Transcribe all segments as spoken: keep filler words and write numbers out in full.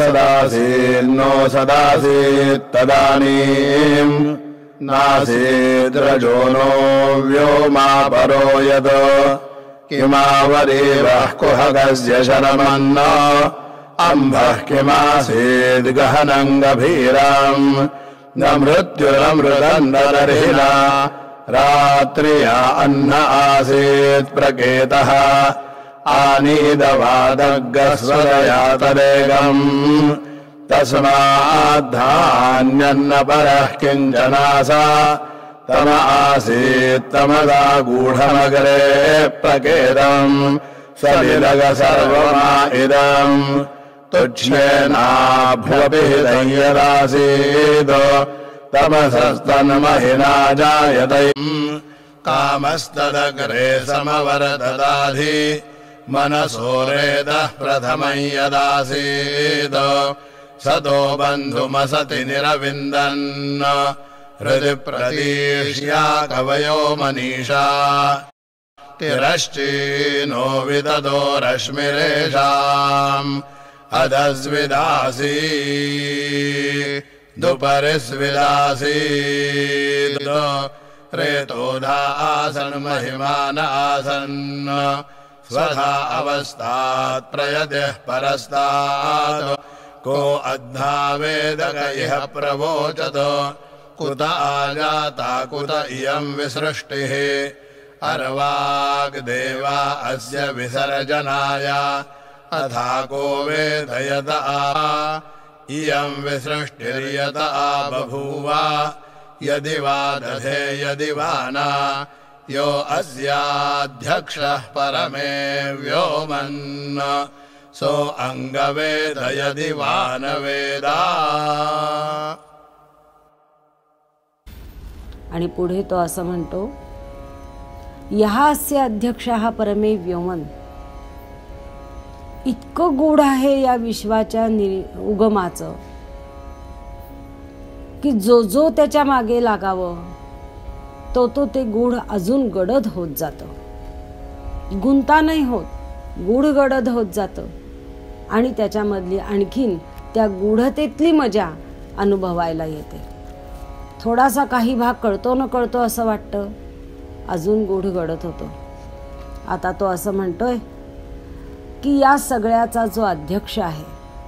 सदासीन्नो सदासीत् तदानीम् नासीद्रजो नो व्योमा परो यत् किमावरीवः कुहकस्य शरमन्न अम्भः किमासीद् गहनं गभीरम् न मृत्युरमृतन्दर्हिणा रात्र्या अन्न आसीत् प्रकेतः आनीदवादग्गस्वदया तदेकम् तस्माद्धान्यन्न परः किञ्चनासा तम आसीत् तमदा गूढमग्रे प्रकेतम् सलिलग सर्वमा इदम् तुच्छेनाभ्यभिहितं यदासीत् तमसस्तन्महिना जायते कामस्तदग्रे समवर्तदाधि मनसोरेदः प्रथमं यदासीत् सतो बन्धुमसति निरविन्दन् हृदि प्रतीक्ष्या कवयो मनीषा तिरश्चीनो विददो रश्मिरेषाम् अधस्विदासी दुपरिस्विदासीत् रेतोधासन् महिमान आसन् स्वधा अवस्थात् प्रयतिः परस्तात् को अद्धा वेदक इह प्रवोचत कुत आजाता कुत इयं विसृष्टिः अर्वाग्देवा अस्य विसर्जनाय अथा को वेदयत आ इयं विसृष्टिर्यत आ बभूव यदि वा दधे यदि वा न यो अस्याध्यक्षः परमे व्योमन् सो अंगवेद यदि वा न वेदा. आणि पुढे तो असं म्हणतो, ह्यास्य अध्यक्षः परमे व्योमन. इतकं गूढ आहे या विश्वाच्या उगमाचं की जो जो त्याच्या मागे लागावं तो तो ते गूढ अजून गडद होत जातं. गुंता नाही होत, गूढ गडद होत जातं आणि त्याच्यामधली आणखीन त्या गूढतेतली मजा अनुभवायला येते. थोडासा काही भाग कळतो न कळतो असं वाटतं, अजून गूढ गडद होतो. आता तो असं म्हणतोय की या सगळ्याचा जो अध्यक्ष आहे,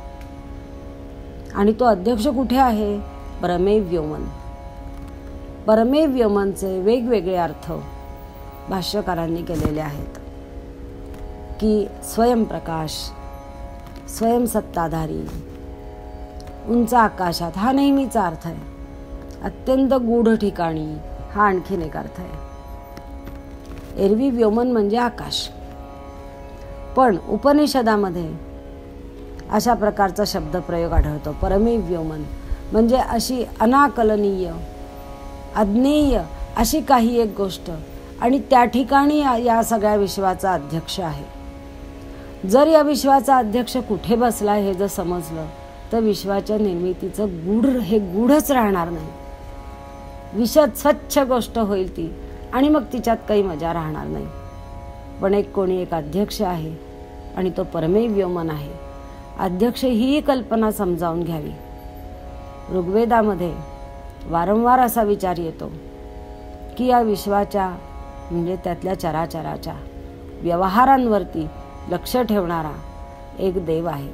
आणि तो अध्यक्ष कुठे आहे? परमे व्योमन. परमे व्योमनचे वेगवेगळे अर्थ भाष्यकारांनी केलेले आहेत की स्वयंप्रकाश, स्वयंसत्ताधारी, उंच आकाशात हा नेहमीचा अर्थ आहे. अत्यंत गूढ ठिकाणी हा आणखीन एक अर्थ आहे. एरवी व्योमन म्हणजे आकाश, पण उपनिषदामध्ये अशा प्रकारचा शब्दप्रयोग आढळतो. परमे व्योमन म्हणजे अशी अनाकलनीय, अज्ञेय अशी काही एक गोष्ट, आणि त्या ठिकाणी या सगळ्या विश्वाचा अध्यक्ष आहे. जर या विश्वाचा अध्यक्ष कुठे बसला हे जर समजलं तर विश्वाच्या निर्मितीचं गूढ हे गूढच राहणार नाही. विशद स्वच्छ गोष्ट होईल ती, आणि मग तिच्यात काही मजा राहणार नाही. पण एक कोणी एक अध्यक्ष आहे आणि तो परमे व्योमन आहे. अध्यक्ष ही कल्पना समजावून घ्यावी. ऋग्वेदामध्ये वारंवार असा विचार येतो की या विश्वाच्या म्हणजे त्यातल्या चराचराच्या व्यवहारांवरती लक्ष ठेवणारा एक देव आहे,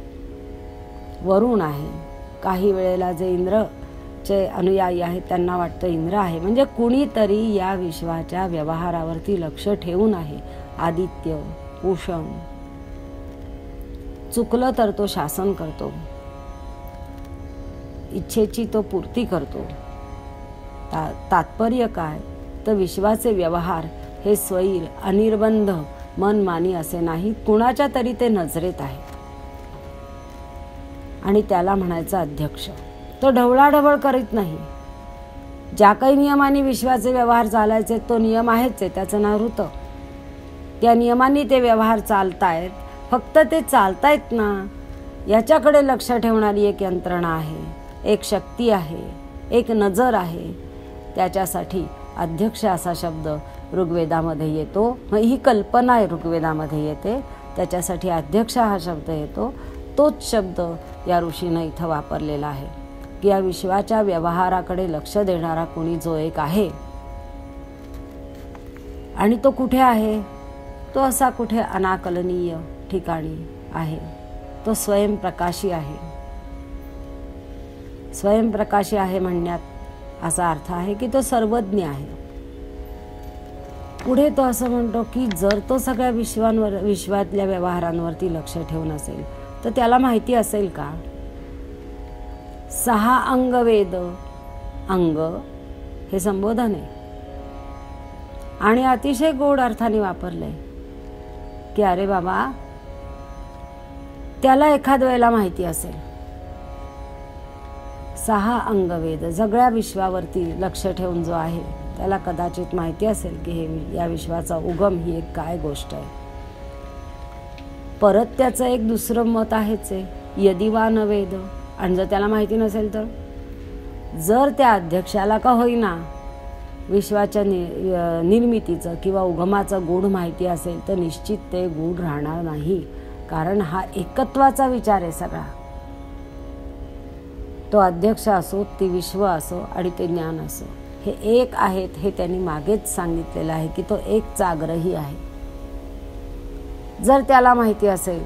वरुण आहे. काही वेळेला जे इंद्रचे अनुयायी आहेत त्यांना वाटतं इंद्र आहे, म्हणजे कुणीतरी या विश्वाच्या व्यवहारावरती लक्ष ठेवून आहे. आदित्य, उषम. चुकलं तर तो शासन करतो, इच्छेची तो पूर्ती करतो. ता तात्पर्य काय तर विश्वाचे व्यवहार हे स्वैर, अनिर्बंध, मनमानी असे नाही, कुणाच्या तरी ते नजरेत आहे. आणि त्याला म्हणायचं अध्यक्ष. तो ढवळाढवळ करीत नाही. ज्या काही नियमांनी विश्वाचे व्यवहार चालायचे तो नियम आहेच आहे, त्याचं नाव ऋत. त्या नियमांनी ते व्यवहार चालतायत, फक्त ते चालतायत ना याच्याकडे लक्ष ठेवणारी एक यंत्रणा आहे, एक शक्ती आहे, एक नजर आहे. त्याच्यासाठी अध्यक्ष असा शब्द ऋग्वेदामध्ये येतो. ही कल्पना ऋग्वेदामध्ये येते, त्याच्यासाठी अध्यक्ष हा शब्द येतो. तोच शब्द या ऋषीनं इथं वापरलेला आहे की या विश्वाच्या व्यवहाराकडे लक्ष देणारा कोणी जो एक आहे, आणि तो कुठे आहे, तो असा कुठे अनाकलनीय ठिकाणी आहे, तो स्वयंप्रकाशी आहे. स्वयंप्रकाशी आहे म्हणण्यात असा अर्थ आहे की तो सर्वज्ञ आहे. पुढे तो असं म्हणतो की जर तो सगळ्या विश्वांवर विश्वातल्या व्यवहारांवरती लक्ष ठेवून असेल तर त्याला माहिती असेल का? सहा अंग वेद, अंग हे संबोधन आहे आणि अतिशय गोड अर्थाने वापरलंय की अरे बाबा, त्याला एखाद वेळेला माहिती असेल. सहा अंग वेद, सगळ्या विश्वावरती लक्ष ठेवून जो आहे त्याला कदाचित माहिती असेल की हे या विश्वाचा उगम ही एक काय गोष्ट आहे. परत त्याचं एक दुसरं मत आहेच आहे, यदि वा न वेद. आणि जर त्याला माहिती नसेल तर, जर त्या अध्यक्षाला का होईना विश्वाच्या नि निर्मितीचं किंवा उगमाचं गूढ माहिती असेल तर निश्चित ते गूढ राहणार नाही, कारण हा एकत्वाचा विचार आहे सगळा. तो अध्यक्ष असो, ती विश्व असो आणि ते ज्ञान असो, हे एक आहेत हे त्यांनी मागेच सांगितलेलं आहे की तो एकचा आग्रही आहे. जर त्याला माहिती असेल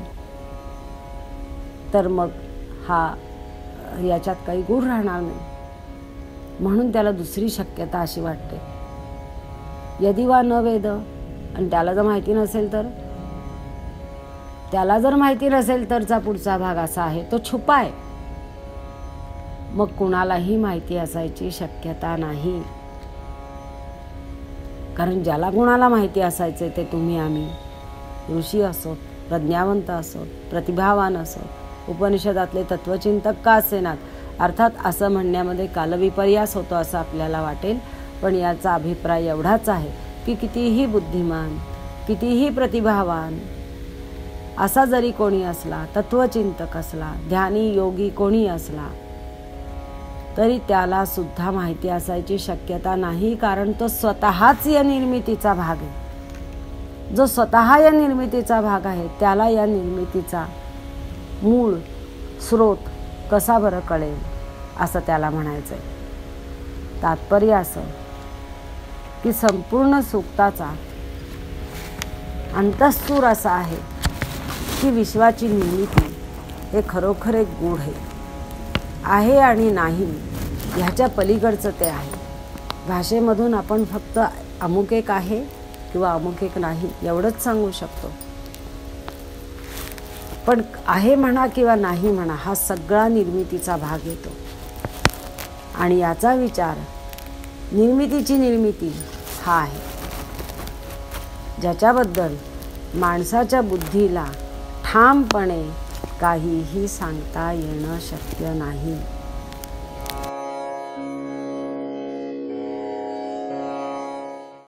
तर मग हा याच्यात काही गूढ राहणार नाही. म्हणून त्याला दुसरी शक्यता अशी वाटते, यदि वा न वेद. आणि त्याला जर माहिती नसेल तर, त्याला जर माहिती नसेल तरचा पुढचा भाग असा आहे, तो छुपा आहे. मग कुणालाही माहिती असायची शक्यता नाही, कारण ज्याला कुणाला माहिती असायचे ते तुम्ही आम्ही, ऋषी असोत, प्रज्ञावंत असोत, प्रतिभावान असोत, उपनिषदातले तत्वचिंतक का असेनात. अर्थात असं म्हणण्यामध्ये कालविपर्यास होतो असं आपल्याला वाटेल, पण याचा अभिप्राय एवढाच आहे की कितीही बुद्धिमान, कितीही प्रतिभावान असा जरी कोणी असला, तत्वचिंतक असला, ध्यानी योगी कोणी असला, तरी त्याला सुद्धा माहिती असायची शक्यता नाही, कारण तो स्वतःच या निर्मितीचा भाग आहे. जो स्वतः या निर्मितीचा भाग आहे त्याला या निर्मितीचा मूळ स्रोत कसा बरं कळेल असं त्याला म्हणायचंय. तात्पर्य असं की संपूर्ण सूक्ताचा अंतःसूर असा आहे की विश्वाची निर्मिती हे खरोखर एक गूढ आहे आहे आणि नाही ह्याच्या पलीकडचं ते आहे. भाषेमधून आपण फक्त अमुक एक आहे किंवा अमुक एक नाही एवढंच सांगू शकतो, पण आहे म्हणा किंवा नाही म्हणा हा सगळा निर्मितीचा भाग येतो. आणि याचा विचार निर्मितीची निर्मिती हा आहे, ज्याच्याबद्दल माणसाच्या बुद्धीला ठामपणे काहीही सांगता येणं शक्य नाही.